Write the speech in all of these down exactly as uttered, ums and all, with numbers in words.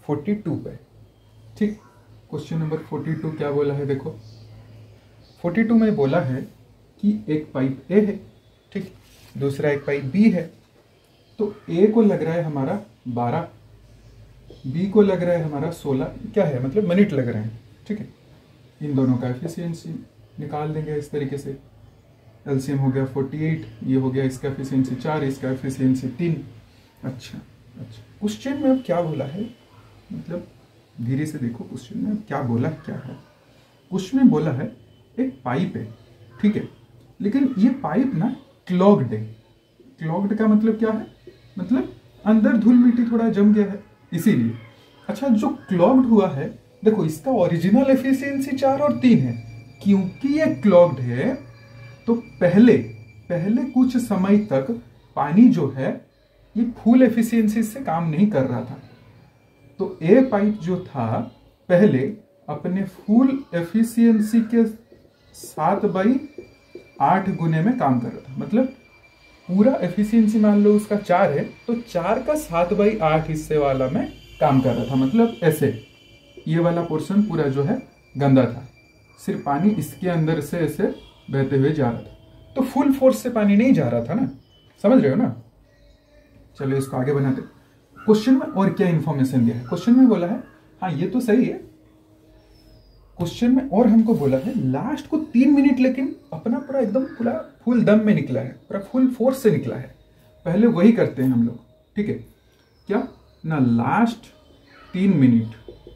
Forty two पे। ठीक, question number forty two क्या बोला है देखो। फोर्टी टू में बोला है कि एक पाइप ए है, ठीक, दूसरा एक पाइप बी है। तो ए को लग रहा है हमारा बारह, बी को लग रहा है हमारा सोलह, क्या है मतलब मिनट लग रहे हैं। ठीक है, इन दोनों का एफिशिएंसी निकाल देंगे इस तरीके से। एलसीएम हो गया फोर्टी एट, ये हो गया इसका एफिशिएंसी चार, इसका एफिशिएंसी तीन। अच्छा अच्छा, क्वेश्चन में अब क्या बोला है, मतलब धीरे से देखो क्वेश्चन में अब क्या बोला क्या है। क्वेश्चन में बोला है एक पाइप है, ठीक है, लेकिन ये पाइप ना क्लॉग्ड है। क्लॉग्ड का मतलब क्या है, मतलब अंदर धूल मिट्टी थोड़ा जम गया है इसीलिए। अच्छा, जो क्लॉग्ड हुआ है देखो, इसका ओरिजिनल एफिशिएंसी चार और तीन है। क्योंकि ये क्लॉग्ड है तो पहले पहले कुछ समय तक पानी जो है ये फुल एफिशिएंसी से काम नहीं कर रहा था। तो ए पाइप जो था पहले अपने फुल एफिशिएंसी के सात बाई आठ गुने में काम कर रहा था। मतलब पूरा एफिशिएंसी मान लो उसका चार है तो चार का सात बाई आठ हिस्से वाला में काम कर रहा था। मतलब ऐसे ये वाला पोर्शन पूरा जो है गंदा था, सिर्फ पानी इसके अंदर से ऐसे बहते हुए जा रहा था। तो फुल फोर्स से पानी नहीं जा रहा था ना, समझ रहे हो ना। चलो इसको आगे बनाते। क्वेश्चन में और क्या इंफॉर्मेशन दिया है, क्वेश्चन में बोला है, हाँ ये तो सही है, क्वेश्चन में और हमको बोला है लास्ट को तीन मिनट लेकिन अपना पूरा एकदम पूरा फुल दम में निकला है, पूरा फुल फोर्स से निकला है। पहले वही करते हैं हम लोग, ठीक है, क्या ना लास्ट तीन मिनट,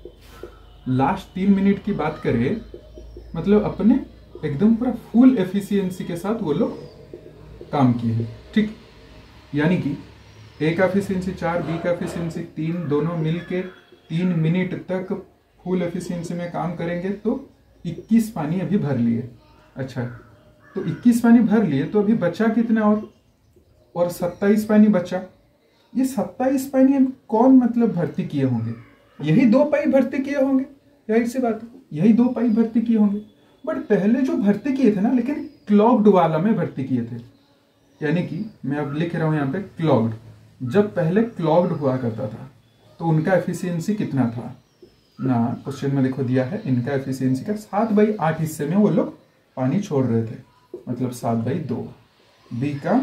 लास्ट तीन मिनट की बात करें मतलब अपने एकदम पूरा फुल एफिशिएंसी के साथ वो लोग काम किए हैं। ठीक, यानी कि ए का एफिशिएंसी चार, बी का एफिशिएंसी तीन, दोनों मिलके तीन मिनट तक फुल एफिशिएंसी में काम करेंगे तो इक्कीस पानी अभी भर लिए। अच्छा, तो इक्कीस पानी भर लिए तो अभी बचा कितना, और और सत्ताईस पानी बचा। ये सत्ताईस पानी कौन मतलब भर्ती किए होंगे, यही दो पाइप भर्ती किए होंगे, जाहिर सी बात है यही दो पाइप भर्ती किए होंगे। बट पहले जो भर्ती किए थे ना, लेकिन क्लॉग्ड वाला में भर्ती किए थे। यानी कि मैं अब लिख रहा हूं यहाँ पे क्लॉग्ड, जब पहले क्लॉग्ड हुआ करता था तो उनका एफिशिएंसी कितना था ना, क्वेश्चन में देखो दिया है इनका एफिशिएंसी का सात बाई आठ हिस्से में वो लोग पानी छोड़ रहे थे, मतलब सात बाई दो। बी का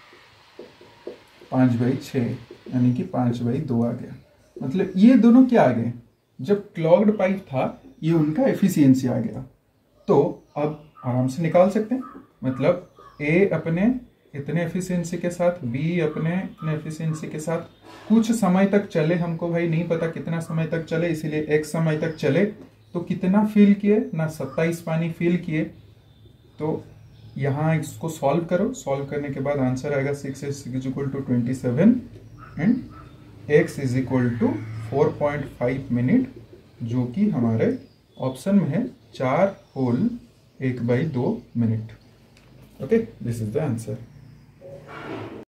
पाँच बाई छः, यानी कि पाँच बाई दो आ गया। मतलब ये दोनों क्या आ गए, जब क्लॉग्ड पाइप था ये उनका एफिशिएंसी आ गया। तो अब आराम से निकाल सकते हैं, मतलब ए अपने इतने एफिशिएंसी के साथ, बी अपने इतने एफिशिएंसी के साथ कुछ समय तक चले, हमको भाई नहीं पता कितना समय तक चले, इसीलिए एक समय तक चले तो कितना फिल किए ना, सत्ताईस पानी फिल किए। तो यहाँ इसको सॉल्व करो, सॉल्व करने के बाद आंसर आएगा six is equal to twenty seven and x is equal to four point five minute, जो कि हमारे ऑप्शन में है चार होल एक बाई दो मिनट। Okay, this is the answer.